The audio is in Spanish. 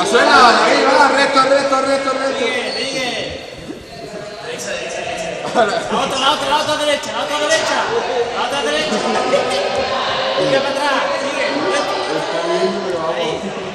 Suena, ahí va, recto. Sigue. La otra derecha. Sigue para atrás, sigue. Ahí.